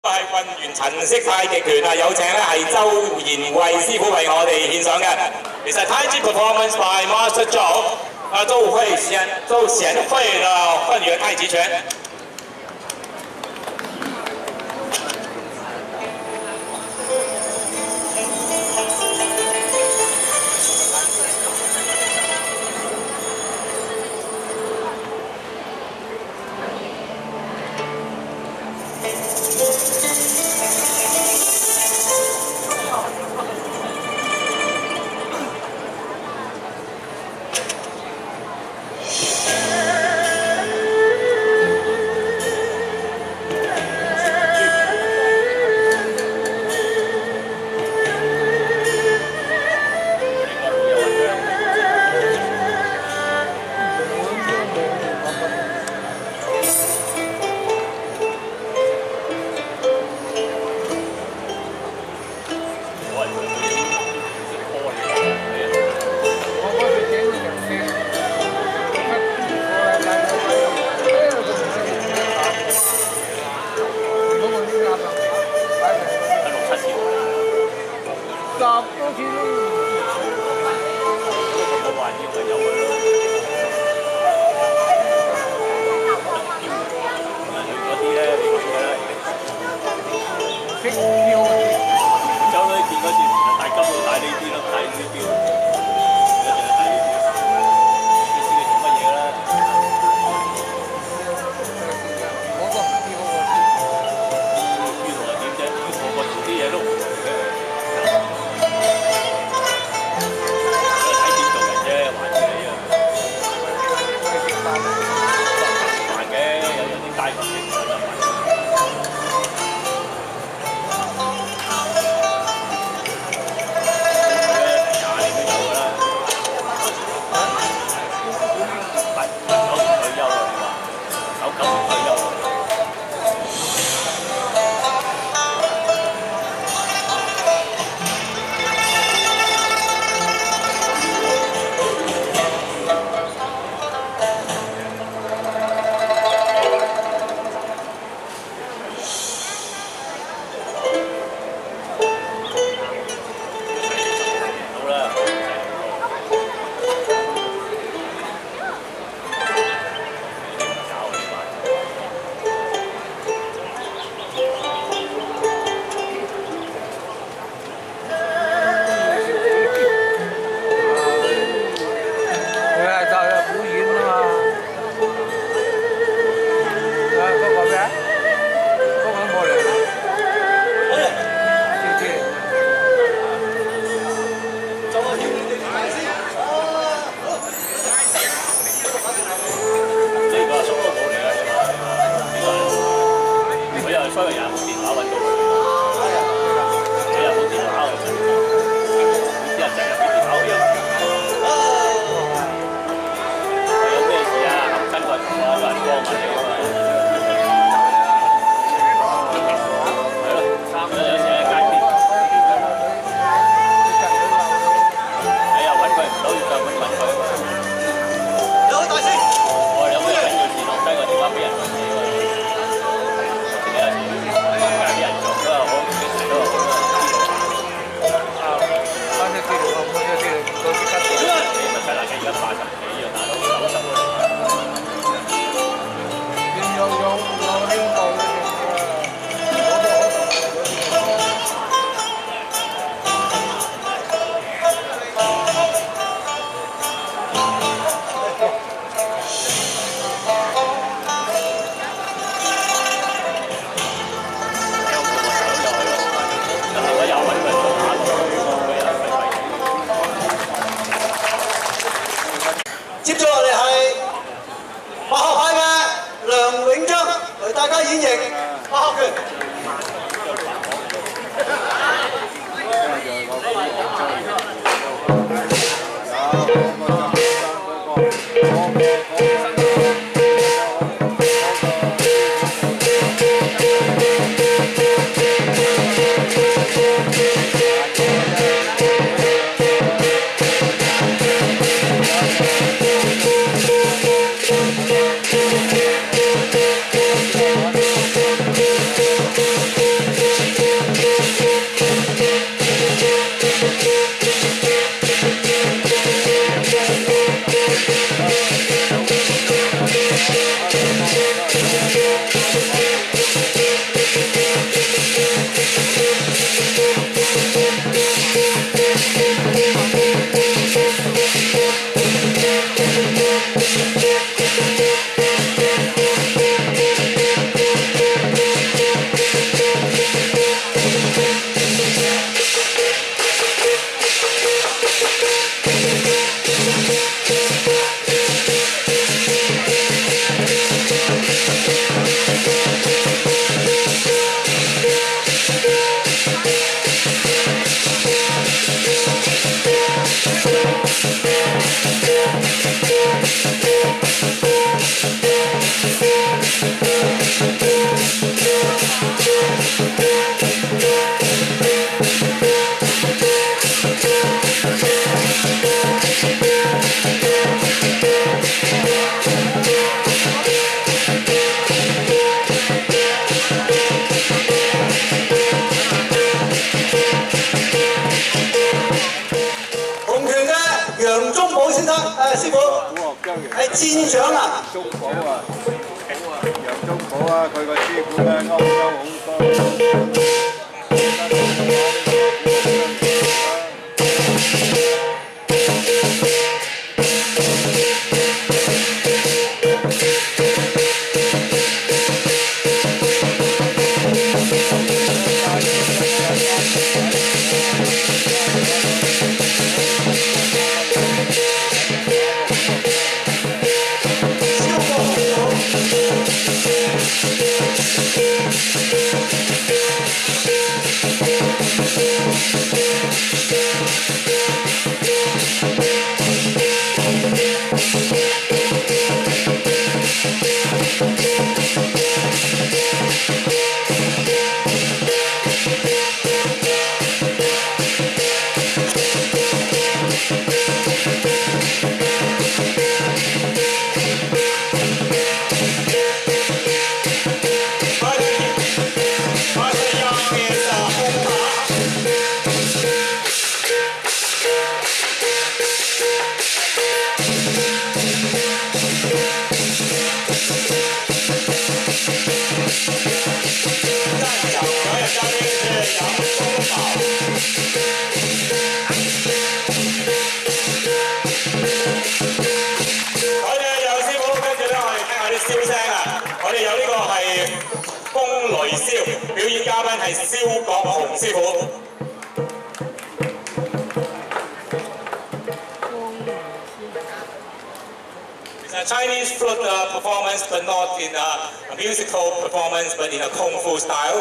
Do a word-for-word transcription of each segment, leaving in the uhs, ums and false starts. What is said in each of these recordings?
係混完陳式太極拳啊，有請咧係周賢惠師傅為我哋獻上嘅。其實太極 performance by Master Zhou 啊，周慧賢周賢惠的混元太極拳。 睇點做人啫，還是你啊！ 師傅，係戰長啊！ 中寶啊，楊中寶啊，佢個師傅咧歐洲好多。 表演嘉賓係蕭國雄師傅。It's a Chinese flute uh, performance, but not in a, a musical performance, but in a kung fu style.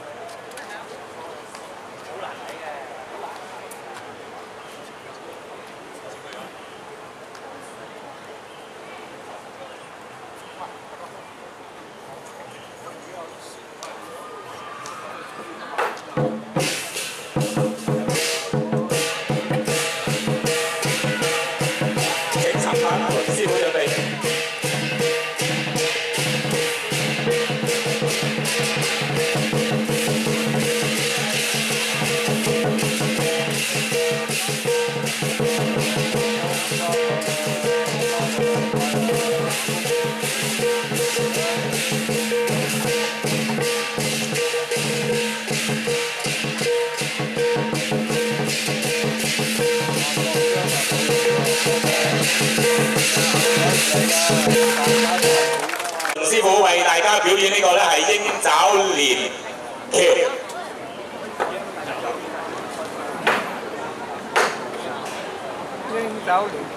師傅為大家表演呢個咧係鷹爪連橋。 鷹爪連。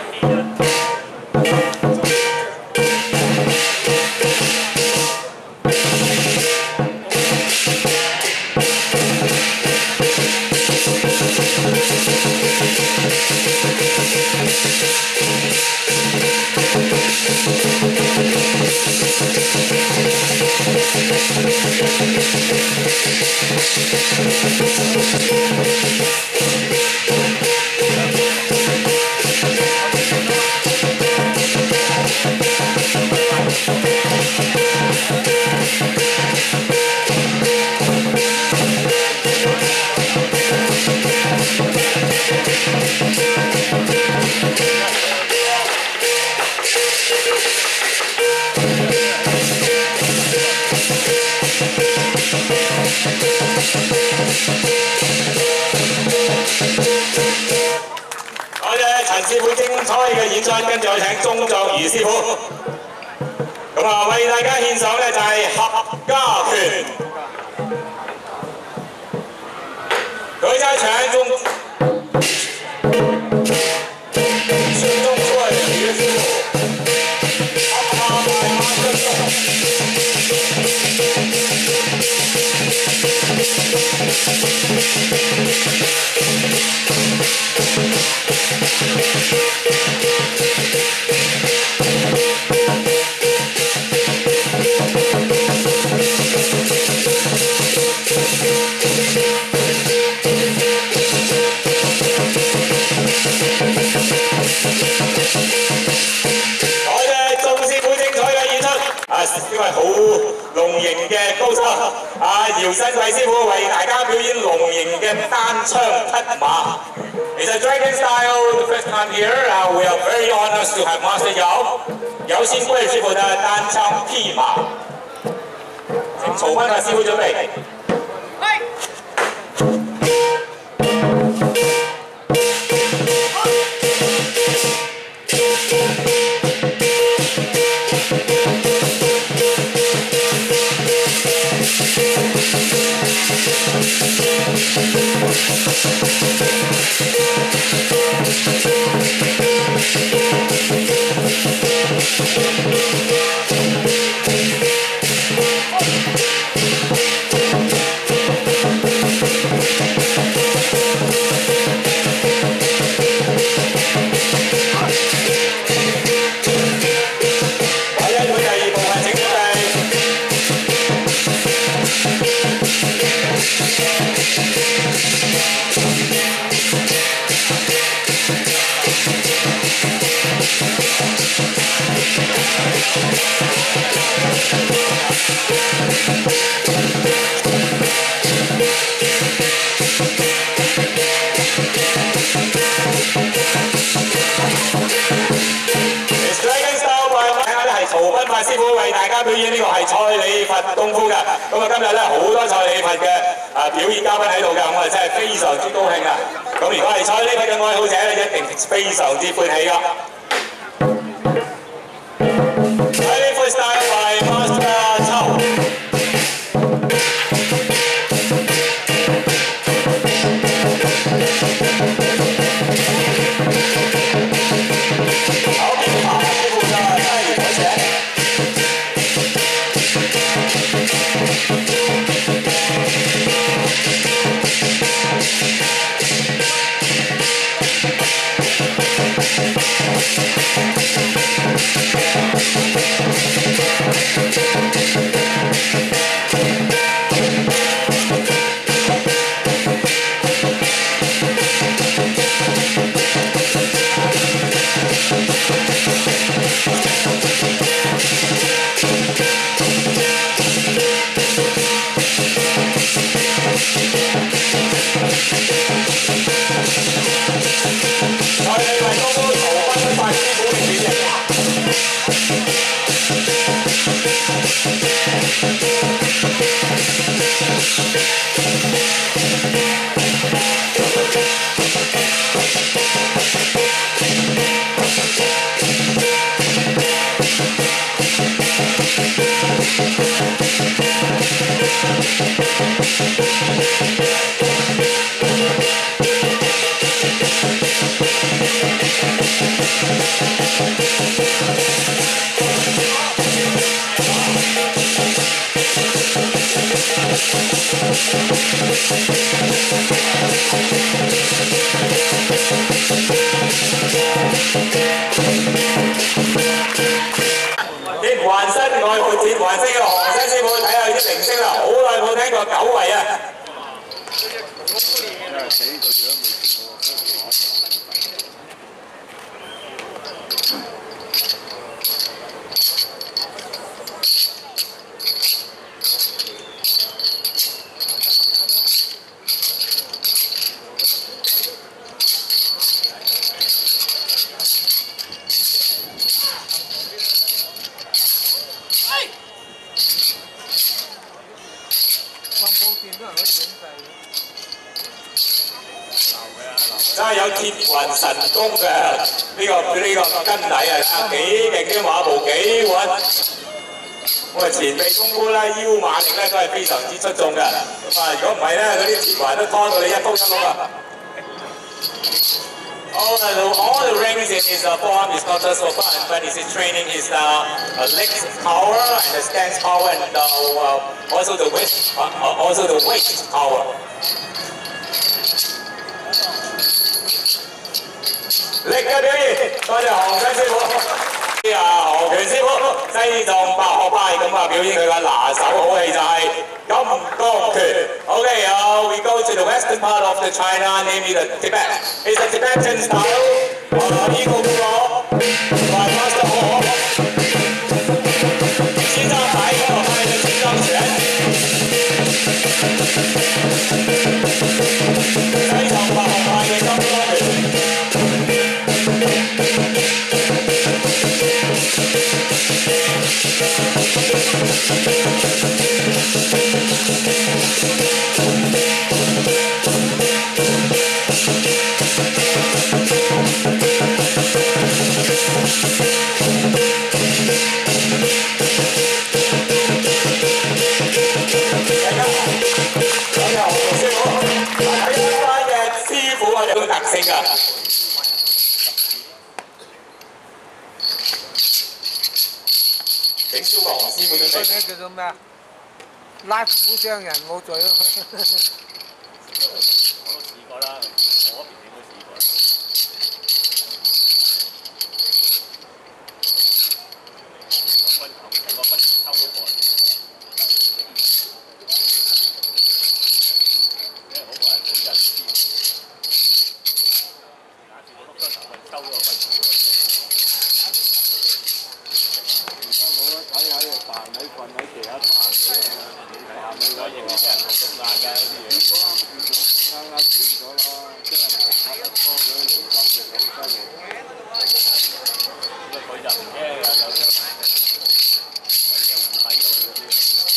陳師傅精彩嘅演出，跟住我請鐘作如師傅。咁啊，為大家獻上咧就係合家拳。各家拳中，孙中贵于师傅，阿拜马正宗。 呢位好龍型嘅高手，阿姚新貴師傅為大家表演龍型嘅單槍匹馬。It's a dragon style. The first time here, uh, we are very honored to have Master Yao 姚新貴師傅的單槍匹馬。請曹斌嘅師傅準備。師傅為大家表演呢個係蔡李佛功夫嘅，咁啊今日咧好多蔡李佛嘅啊表演嘉賓喺度嘅，我哋真係非常之高興啊！咁如果係蔡李佛嘅愛好者咧，一定非常之歡喜噶。蔡李佛 style by Master Chow。好，邊個師傅嘅蔡李佛者？ 鐵環身愛好鐵環身嘅何生師傅睇下啲明星啦，好耐冇聽過久違啊！真係有鐵雲神功嘅呢、這個呢、這個根底啊，幾勁啲馬步幾穩。咁啊前臂功夫咧、腰馬力咧都係非常之出眾嘅。咁啊如果唔係咧，嗰啲鐵環都拖到你一碌一碌啊！ All the, all the rings in his uh, form is not just for fun, but it's training his uh, uh, legs power and the stance power and uh, uh, also the waist, uh, also the waist power. 力嘅表現，多謝何生師傅。啊，何權師傅西藏白學派咁啊，表演佢嘅拿手好戲就係金剛拳。Okay, uh, we go to the western part of the China, namely the Tibet. It's a Tibetan style, uh, equal draw by Master Ho. 西藏白學派嘅金剛拳，西藏白學派嘅金剛拳。 特性㗎。整消防師傅都識。 嗰叫做咩啊？拉苦傷人冇罪咯。我都試過啦，我嗰邊你都試過。個棍頭成個棍抽咗過嚟。因為嗰個係好人師。 收咗個棍頭。而家冇得睇下呢彈喺棍喺地下彈嘅，彈你嗰嘢啲人咁硬㗎啲嘢。如果啱啱斷咗咯，即係磨擦得多咗，離心力好犀利。咁啊佢就唔驚又又有有嘢唔睇㗎嘛嗰啲。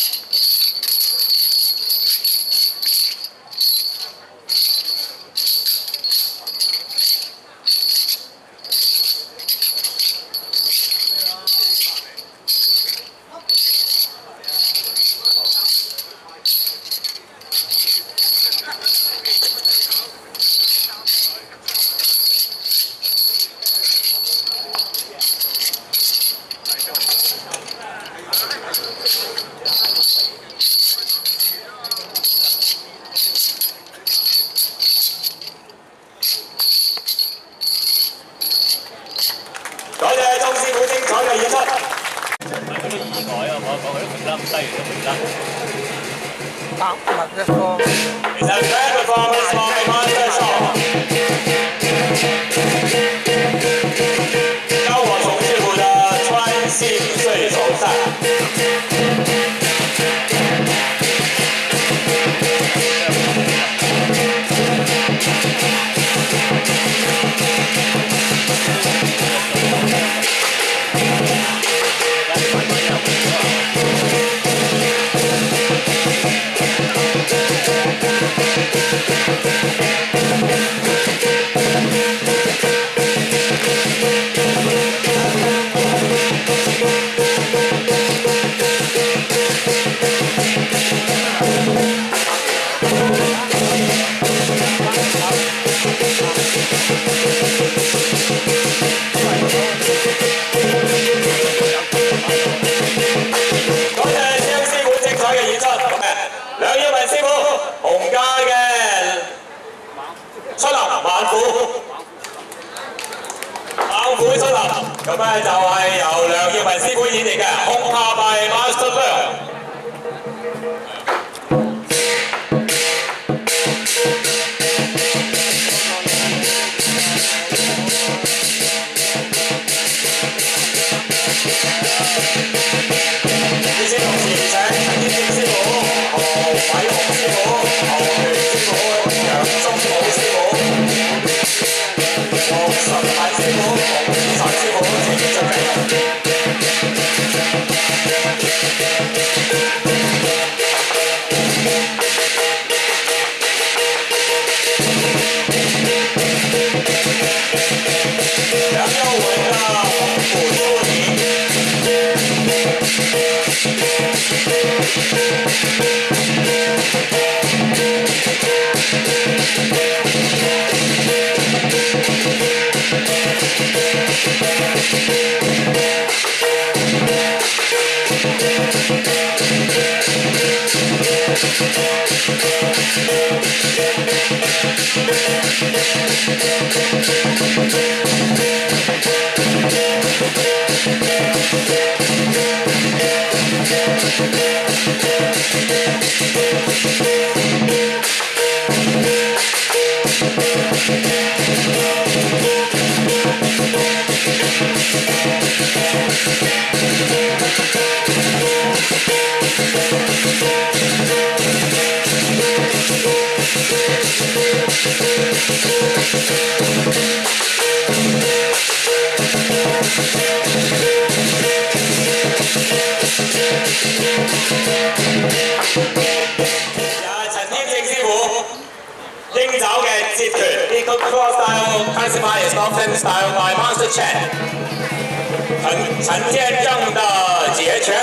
多謝鐘師傅精彩嘅演出。咁嘅意外啊！我講佢都評得咁低，都評得。百物一方。其實 grand performance by Master Shaw。高火松師傅的穿心碎手散。 梁耀文師傅，洪家嘅出林猛虎，猛虎出林，咁咧就係由梁耀文師傅演繹嘅《空下拜 Master Shaw》。呢先同時請陳天正師傅。 何偉雄師傅、何權師傅、楊宗武師傅、黃神泰師傅、洪子辰師傅請出席。梁耀文啊，豐富多年。 Thank you. 陳添正師傅應爪嘅截拳 ，Eagle Cross Style classified as Northern Style by Master Chen。陳陳天正的截拳。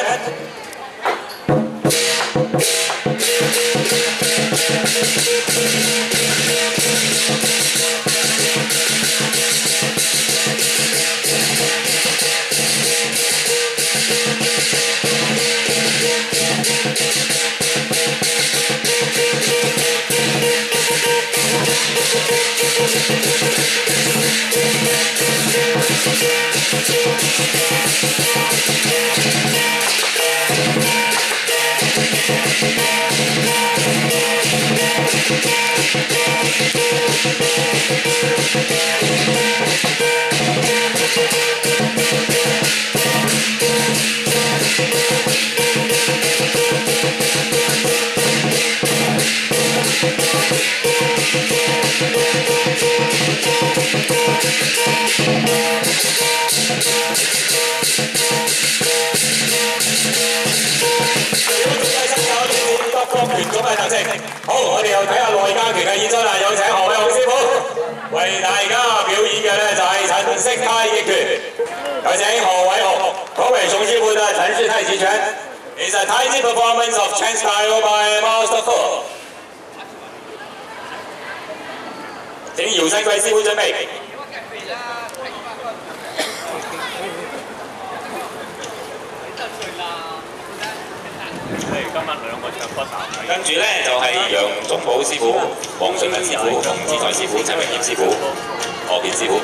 拳種嘅特色。好，我哋又睇下內家拳嘅演出啦，有請何偉雄師傅為大家表演嘅咧就係陳式太極拳，有請何偉雄、何偉雄師傅嘅陳式太極拳 is a Tai Chi performance of Chen style by Master Fu。請姚新貴師傅準備。 跟住咧就係楊宗寶師傅、黃順文師傅、洪志才師傅、陳明業師傅、何健師傅。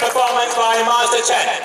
performance by Master Chen.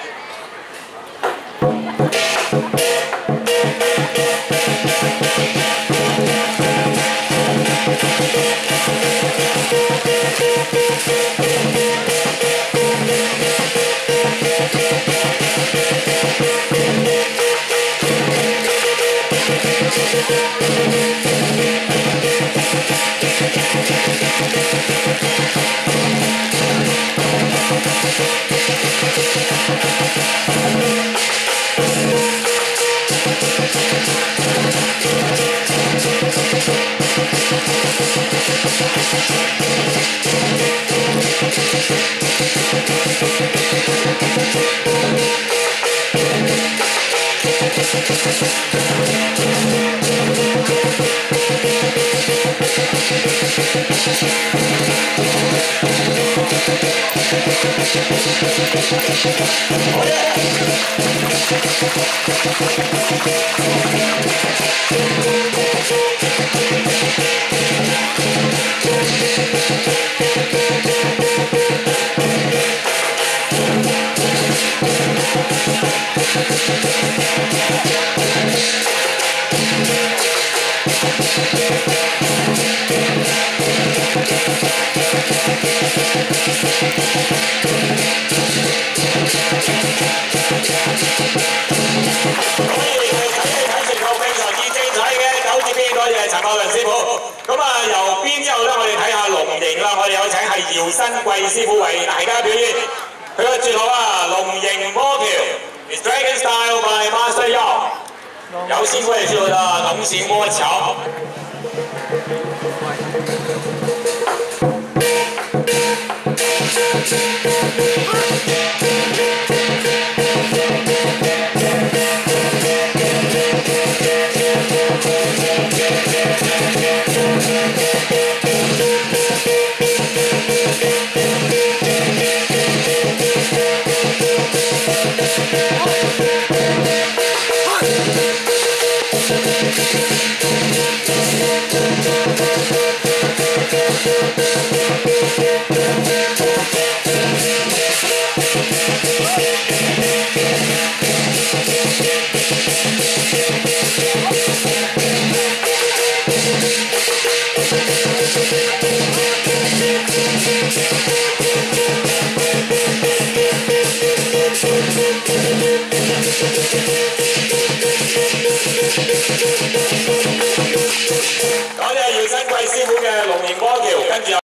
陳柏倫師傅，咁啊由邊之後咧，我哋睇下龍形啦，我哋有請係姚新貴師傅為大家表演佢個絕學啊，龍形魔橋 ，It's Dragon Style by Master Yao， 姚新貴師傅的龍形魔橋。多謝姚新貴師傅嘅龍形魔橋，跟住。